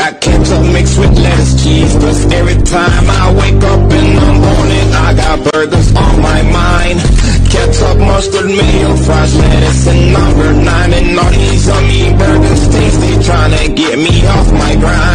Got ketchup mixed with lettuce, cheese. Plus every time I wake up in the morning, I got burgers on my mind. Ketchup, mustard, mayo, fries, lettuce, and number 9. And all these yummy burgers tasty, trying to get me off my grind.